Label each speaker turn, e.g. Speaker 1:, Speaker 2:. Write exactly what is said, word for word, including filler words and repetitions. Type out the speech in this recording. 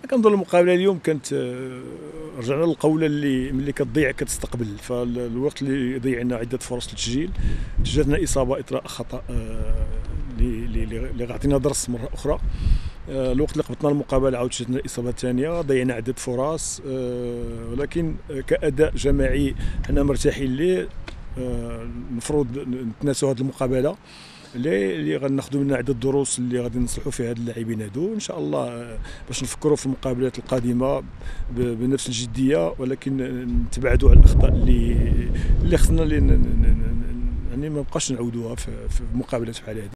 Speaker 1: كنظن المقابله اليوم كانت آه، رجعنا للقوله اللي ملي كتضيع كتستقبل. فالوقت اللي ضيعنا عده فرص للتسجيل، تجاتنا اصابه اطراء خطا آه، اللي اللي غعطينا درس مره اخرى. آه، الوقت اللي قبطنا المقابله عاود جاتنا الاصابه الثانيه، ضيعنا عده فرص. آه، ولكن كاداء جماعي حنا مرتاحين ليه. آه، المفروض نتناسوا هذه المقابله اللي اللي غناخذوا منها عده دروس اللي غادي نصلحوا فيها هاد اللاعبين هادو ان شاء الله، آه، باش نفكروا في المقابلات القادمه بنفس الجديه، ولكن نتبعدوا على الاخطاء اللي اللي خصنا اللي يعني ما نبقاش نعاودوها في مقابلات بحال هذه.